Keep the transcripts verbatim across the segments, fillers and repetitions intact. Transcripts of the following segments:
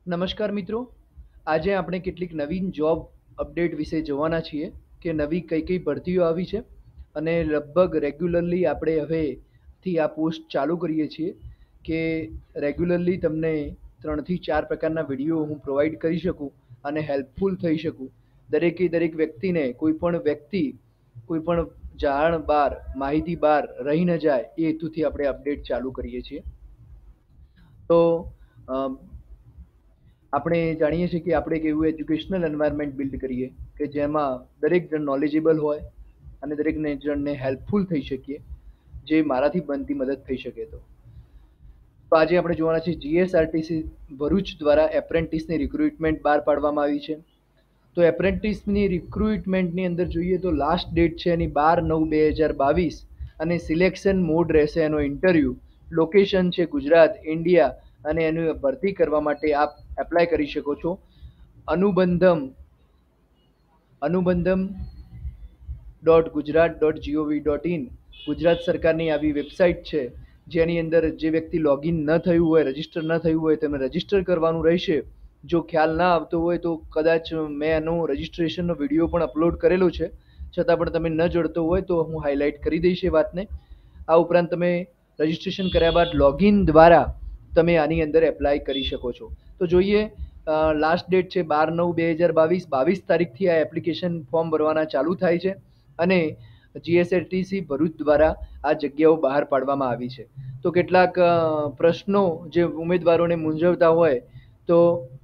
નમસ્કાર મિત્રો, આજે આપણે કેટલીક નવીન જોબ અપડેટ વિશે જોવાના છીએ કે નવી કઈ કઈ ભરતીઓ આવી છે અને લગભગ રેગ્યુલરલી આપણે હવેથી આ પોસ્ટ ચાલુ કરીએ છીએ કે રેગ્યુલરલી તમને ત્રણથી ચાર પ્રકારના વિડીયો હું પ્રોવાઈડ કરી શકું અને હેલ્પફુલ થઈ શકું. દરેકે દરેક વ્યક્તિને કોઈ પણ વ્યક્તિ કોઈ પણ જાણ બહાર માહિતી બહાર રહી ન જાય એ હેતુથી આપણે અપડેટ ચાલુ કરીએ છીએ. તો અમ, આપણે જાણીએ છીએ કે આપણે એક એવું એજ્યુકેશનલ એન્વાયરમેન્ટ બિલ્ડ કરીએ કે જેમાં દરેક જણ નોલેજેબલ હોય અને દરેક જણને હેલ્પફુલ થઈ શકીએ, જે મારાથી બનતી મદદ થઈ શકે તો. તો આજે આપણે જોવાના છે જીએસઆરટીસી ભરૂચ દ્વારા એપ્રેન્ટિસની રિક્રુટમેન્ટ બહાર પાડવામાં આવી છે. તો એપ્રેન્ટિસની રિક્રુટમેન્ટની અંદર જોઈએ તો લાસ્ટ ડેટ છે એની બાર નવ બે હજાર બાવીસ અને સિલેક્શન મોડ રહેશે એનો ઇન્ટરવ્યૂ. લોકેશન છે ગુજરાત, ઇન્ડિયા અને એની ભરતી કરવા માટે આપ એપ્લાય કરી શકો છો. Anubandham Anubandham dot Gujarat dot G O V dot in Gujarat સરકારની આવી વેબસાઇટ છે, જેની અંદર જે વ્યક્તિ લોગિન ન થયું હોય, રજિસ્ટર ન થયું હોય તેમને રજિસ્ટર કરવાનું રહેશે. જો ખ્યાલ ના આવતો હોય તો કદાચ મેં એનો રજિસ્ટ્રેશનનો વિડીયો પણ અપલોડ કરેલો છે, છતાં પણ તમે ન જડતો હોય તો હું હાઇલાઇટ કરી દઈશ એ વાતને. આ ઉપરાંત તમે રજિસ્ટ્રેશન કર્યા બાદ લોગિન દ્વારા તમે આની અંદર એપ્લાય કરી શકો છો. તો જોઈએ, લાસ્ટ ડેટ છે બાર નવ બે હજાર બાવીસ બાવીસ તારીખથી આ એપ્લિકેશન ફોર્મ ભરવાના ચાલુ થાય છે અને જીએસઆરટીસી ભરૂચ દ્વારા આ જગ્યાઓ બહાર પાડવામાં આવી છે. તો કેટલાક અ, પ્રશ્નો જે ઉમેદવારોને મૂંઝવતા હોય તો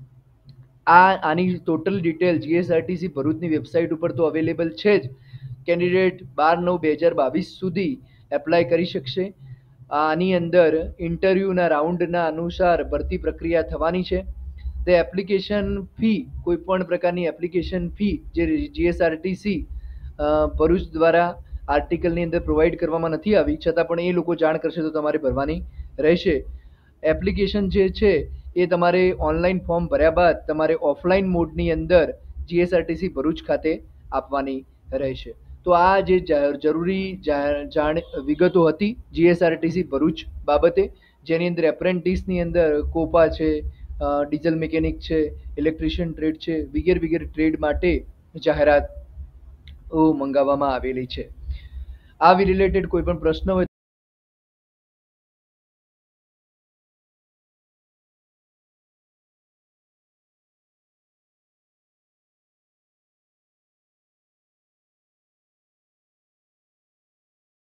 આ આની ટોટલ ડિટેલ જીએસઆરટીસી ભરૂચની વેબસાઇટ ઉપર તો અવેલેબલ છે જ. કેન્ડિડેટ બાર નવ બે હજાર બાવીસ સુધી એપ્લાય કરી શકશે. આની અંદર ઇન્ટરવ્યૂના રાઉન્ડના અનુસાર ભરતી પ્રક્રિયા થવાની છે. તે એપ્લિકેશન ફી, કોઈ પણ પ્રકારની એપ્લિકેશન ફી જે જીએસઆરટીસી ભરૂચ દ્વારા આર્ટિકલની અંદર પ્રોવાઈડ કરવામાં નથી આવી, છતાં પણ એ લોકો જાણ કરશે તો તમારે ભરવાની રહેશે. એપ્લિકેશન જે છે એ તમારે ઓનલાઈન ફોર્મ ભર્યા બાદ તમારે ઓફલાઈન મોડની અંદર જીએસઆરટીસી ભરૂચ ખાતે આપવાની રહેશે. તો આ જે જરૂરી જાણ વિગતો હતી જીએસઆરટીસી ભરૂચ બાબતે, જેની અંદર એપ્રેન્ટિસની અંદર કોપા છે, ડીઝલ મિકેનિક છે, ઇલેક્ટ્રિશિયન ટ્રેડ છે, વગેરે વગેરે ટ્રેડ માટે જાહેરાત મંગાવવામાં આવેલી છે. આવી રિલેટેડ કોઈ પણ પ્રશ્ન હોય